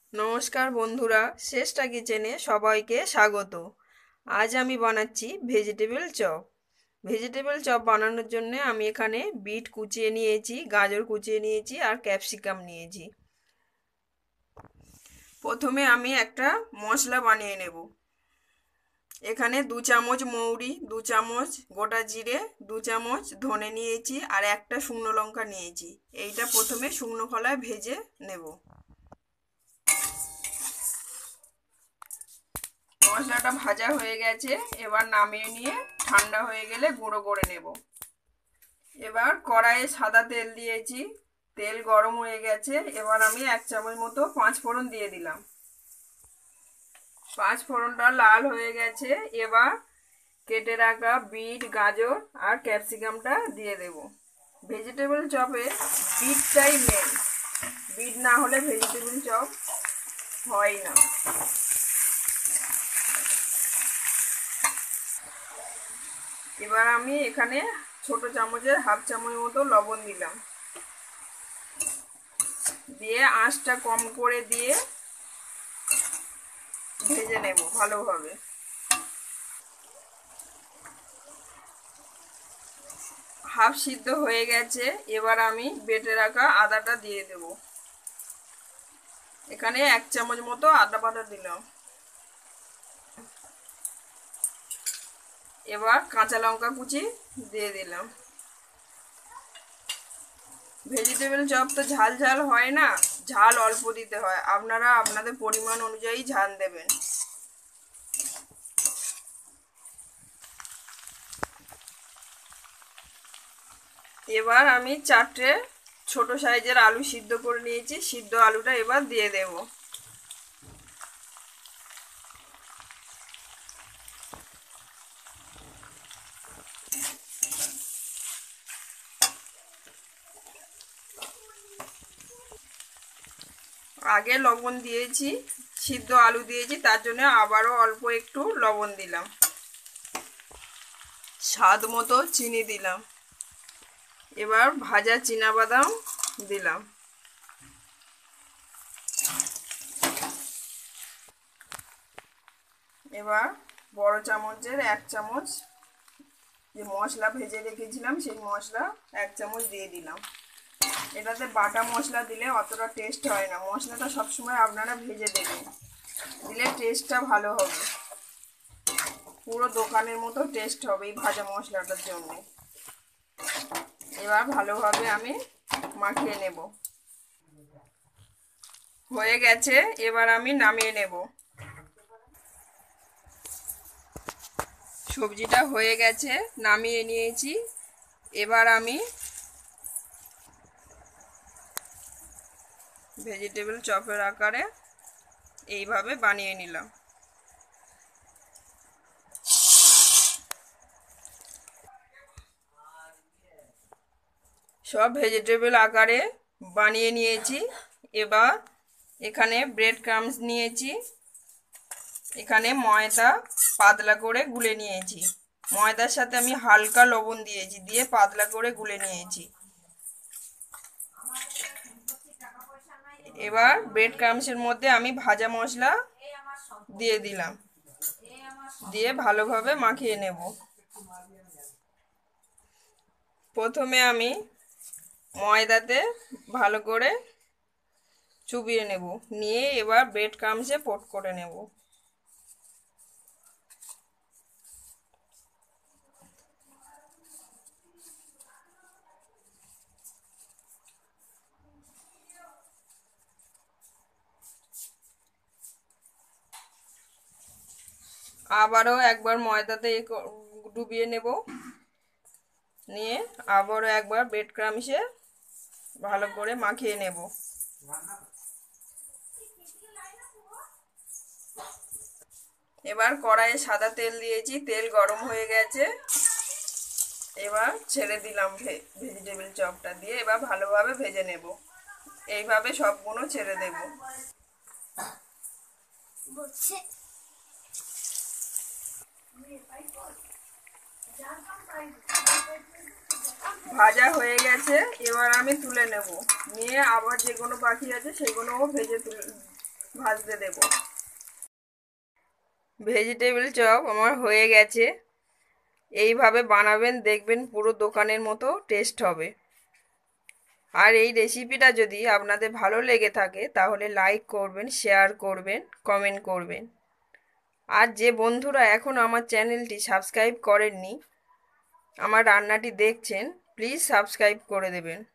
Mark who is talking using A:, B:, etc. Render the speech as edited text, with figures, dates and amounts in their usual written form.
A: নমস্কার বন্ধুরা, শ্রেষ্ঠা কিচেনে সবাইকে স্বাগত। আজ আমি বানাচ্ছি ভেজিটেবল চপ। ভেজিটেবল চপ বানানোর জন্য আমি এখানে বিট কুচিয়ে নিয়েছি, গাজর কুচিয়ে নিয়েছি আর ক্যাপসিকাম নিয়েছি। প্রথমে আমি একটা মশলা বানিয়ে নেব। এখানে 2 চামচ মৌরি, 2 চামচ গোটা জিরে, 2 চামচ ধনে নিয়েছি আর একটা শুকনো লঙ্কা নিয়েছি। এইটা প্রথমে শুকনো খোলায় ভেজে নেব। মশলাটা ভাজা হয়ে গেছে, এবার নামিয়ে নিয়ে ঠান্ডা হয়ে গেলে গুঁড়ো করে নেব। এবার কড়াইয়ে সাদা তেল দিয়েছি, তেল গরম হয়ে গেছে। এবার আমি 1 চামচ মতো 5 ফোড়ন দিয়ে দিলাম। 5 ফোড়নটা লাল হয়ে গেছে। এবার কেটে রাখা বিট, গাজর আর ক্যাপসিকামটা দিয়ে দেব। ভেজিটেবল চপে বিটটাই মেন, বিট না হলে ভেজিটেবল চপ হয় না। এবার আমি এখানে ছোট চামচের হাফ চামচ মতো লবণ দিলাম, দিয়ে আঁচটা কম করে দিয়ে ভেজে নেব ভালোভাবে। হাফ সিদ্ধ হয়ে গেছে। এবার আমি বেটে রাখা আদাটা দিয়ে দেব। এখানে 1 চামচ মতো আদা বাটা দিলাম। এবার কাঁচা লঙ্কা কুচি দিয়ে দিলাম। ভেজিটেবল চপ তো ঝাল ঝাল হয় না, ঝাল অল্প দিতে হয়। আপনারা আপনাদের পরিমাণ অনুযায়ী ঝাল দেবেন। এবার আমি 4টে ছোট সাইজের আলু সিদ্ধ করে নিয়েছি। সিদ্ধ আলুটা এবার দিয়ে দেব। আগে লবণ দিয়েছি, সিদ্ধ আলু দিয়েছি, তার জন্য আবারও অল্প একটু লবণ দিলাম। স্বাদ মতো চিনি দিলাম। এবার ভাজা চীনাবাদাম দিলাম। এবার বড় চামচের 1 চামচ যে মশলা ভেজে রেখেছিলাম সেই মশলা 1 চামচ দিয়ে দিলাম। এটাতে বাটা মশলা দিলে অতটা টেস্ট হয় না, মশলাটা সবসময় আপনারা ভেজে দেবেন, দিলে টেস্টটা ভালো হবে। পুরো দোকানের মতো টেস্ট হবে এই ভাজা মশলাটার জন্য। এবার ভালোভাবে আমি মাখিয়ে নেব। হয়ে গেছে, এবার আমি নামিয়ে নেব। সবজিটা হয়ে গেছে, নামিয়ে নিয়েছি। এবার আমি ভেজিটেবল চপের আকারে এইভাবে বানিয়ে নিলাম। সব ভেজিটেবল আকারে বানিয়ে নিয়েছি। এবার এখানে ব্রেড ক্রাম্বস নিয়েছি, এখানে ময়দা পাতলা করে গুলে নিয়েছি। ময়দার সাথে আমি হালকা লবণ দিয়েছি, দিয়ে পাতলা করে গুলে নিয়েছি। এবার ব্রেড ক্রাম্বসের মধ্যে আমি ভাজা মশলা দিয়ে দিলাম, দিয়ে ভালোভাবে মাখিয়ে নেব। প্রথমে আমি ময়দাতে ভালো করে চুবিয়ে নেব, নিয়ে এবার ব্রেড ক্রাম্বসে কোট করে নেব। আবারও একবার ময়দাতে ডুবিয়ে নেব, নিয়ে আবারও একবার ব্রেড ক্রাম্বসে ভালো করে মাখিয়ে নেব। এবার কড়াইয়ে সাদা তেল দিয়েছি, তেল গরম হয়ে গেছে। এবার ছেড়ে দিলাম ভেজিটেবল চপটা, দিয়ে এবার ভালোভাবে ভেজে নেব। এইভাবে সবগুলো ছেড়ে দেব। ভাজা হয়ে গেছে, এবার আমি তুলে নেব। নিয়ে আবার যেগুলো বাকি আছে সেগুলোও ভেজে ভাজতে দেব। ভেজিটেবিল চপ আমার হয়ে গেছে। এইভাবে বানাবেন, দেখবেন পুরো দোকানের মতো টেস্ট হবে। আর এই রেসিপিটা যদি আপনাদের ভালো লেগে থাকে তাহলে লাইক করবেন, শেয়ার করবেন, কমেন্ট করবেন। আর যে বন্ধুরা এখন আমার চ্যানেলটি সাবস্ক্রাইব করেননি, আমার রান্নাটি দেখছেন, প্লিজ সাবস্ক্রাইব করে দেবেন।